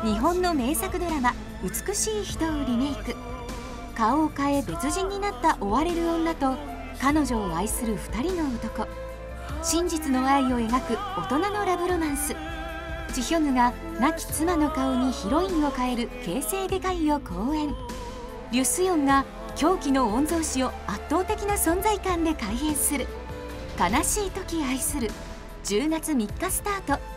日本の名作ドラマ「美しい人」をリメイク。顔を変え別人になった追われる女と彼女を愛する2人の男、真実の愛を描く大人のラブロマンス。ジヒョヌが亡き妻の顔にヒロインを変える形成外科医を好演。リュ・スヨンが狂気の御曹司を圧倒的な存在感で改変する。悲しい時愛する。10月3日スタート。